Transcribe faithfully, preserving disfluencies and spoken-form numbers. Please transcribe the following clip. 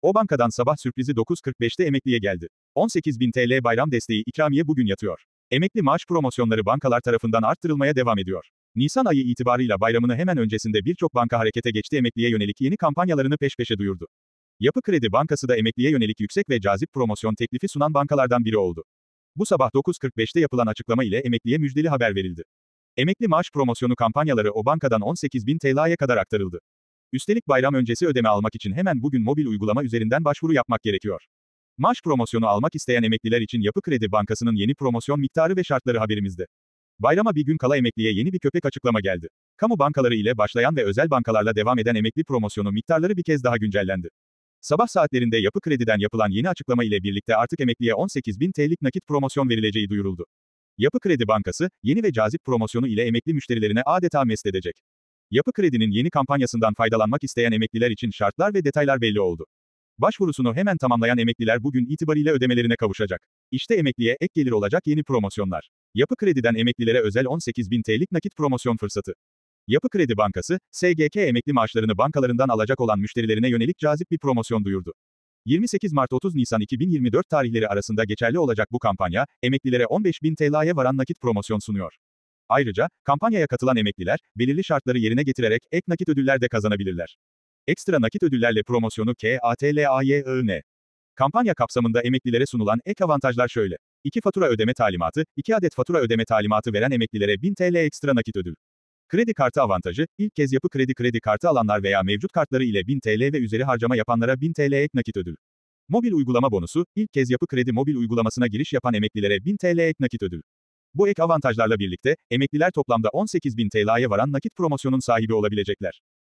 O bankadan sabah sürprizi dokuz kırk beşte emekliye geldi. on sekiz bin T L bayram desteği ikramiye bugün yatıyor. Emekli maaş promosyonları bankalar tarafından arttırılmaya devam ediyor. Nisan ayı itibarıyla bayramını hemen öncesinde birçok banka harekete geçti, emekliye yönelik yeni kampanyalarını peş peşe duyurdu. Yapı Kredi Bankası da emekliye yönelik yüksek ve cazip promosyon teklifi sunan bankalardan biri oldu. Bu sabah dokuz kırk beşte yapılan açıklama ile emekliye müjdeli haber verildi. Emekli maaş promosyonu kampanyaları o bankadan on sekiz bin T L'ye kadar aktarıldı. Üstelik bayram öncesi ödeme almak için hemen bugün mobil uygulama üzerinden başvuru yapmak gerekiyor. Maaş promosyonu almak isteyen emekliler için Yapı Kredi Bankası'nın yeni promosyon miktarı ve şartları haberimizde. Bayrama bir gün kala emekliye yeni bir köpek açıklama geldi. Kamu bankaları ile başlayan ve özel bankalarla devam eden emekli promosyonu miktarları bir kez daha güncellendi. Sabah saatlerinde Yapı Kredi'den yapılan yeni açıklama ile birlikte artık emekliye on sekiz bin T L'lik nakit promosyon verileceği duyuruldu. Yapı Kredi Bankası, yeni ve cazip promosyonu ile emekli müşterilerine adeta mest edecek. Yapı Kredi'nin yeni kampanyasından faydalanmak isteyen emekliler için şartlar ve detaylar belli oldu. Başvurusunu hemen tamamlayan emekliler bugün itibariyle ödemelerine kavuşacak. İşte emekliye ek gelir olacak yeni promosyonlar. Yapı Kredi'den emeklilere özel on sekiz bin T L'lik nakit promosyon fırsatı. Yapı Kredi Bankası, S G K emekli maaşlarını bankalarından alacak olan müşterilerine yönelik cazip bir promosyon duyurdu. yirmi sekiz Mart otuz Nisan iki bin yirmi dört tarihleri arasında geçerli olacak bu kampanya, emeklilere on beş bin T L'ye varan nakit promosyon sunuyor. Ayrıca, kampanyaya katılan emekliler, belirli şartları yerine getirerek ek nakit ödüller de kazanabilirler. Ekstra nakit ödüllerle promosyonu K A T L A Y I N. Kampanya kapsamında emeklilere sunulan ek avantajlar şöyle. iki fatura ödeme talimatı, iki adet fatura ödeme talimatı veren emeklilere bin T L ekstra nakit ödül. Kredi kartı avantajı, ilk kez Yapı Kredi kredi kartı alanlar veya mevcut kartları ile bin T L ve üzeri harcama yapanlara bin T L ek nakit ödül. Mobil uygulama bonusu, ilk kez Yapı Kredi mobil uygulamasına giriş yapan emeklilere bin T L ek nakit ödül. Bu ek avantajlarla birlikte, emekliler toplamda on sekiz bin T L'ye varan nakit promosyonun sahibi olabilecekler.